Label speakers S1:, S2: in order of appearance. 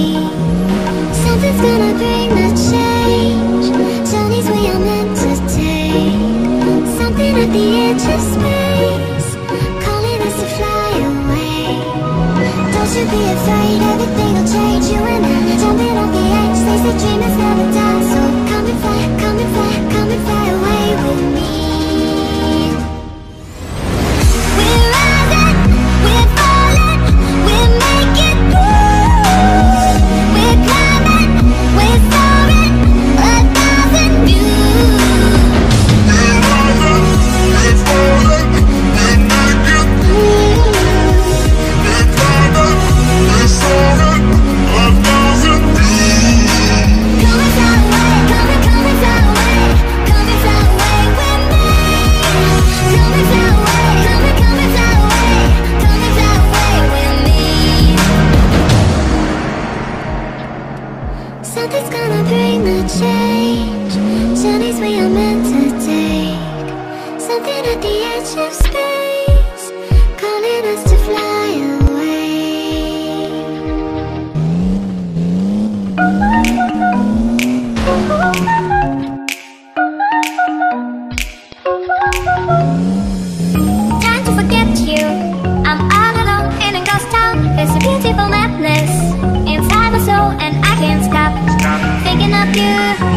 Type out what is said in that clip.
S1: Something's gonna bring the change. Journeys we are meant to take. Something at the edge of space, calling us to fly away. Don't you be afraid, everything will change. You and I, jumping off the edge. They say dreamers never die, so come and fly, come and fly, come and fly away with me. We're rising, we're falling, we're making moves. We're climbing, we're soaring, 1,000 views.
S2: We're rising, we're falling, we're making moves. We're climbing, we're soaring, 1,000 views.
S1: Come and fly away, come and fly away, come and fly away with me. Come and fly away, come and fly away, come and fly away with me. Something's gonna bring the change. Journeys we are meant to take. Something at the edge of space, calling us to fly away. Time to forget you. I'm all alone in a ghost town. There's a beautiful madness inside my soul, and I can't stop thinking of you.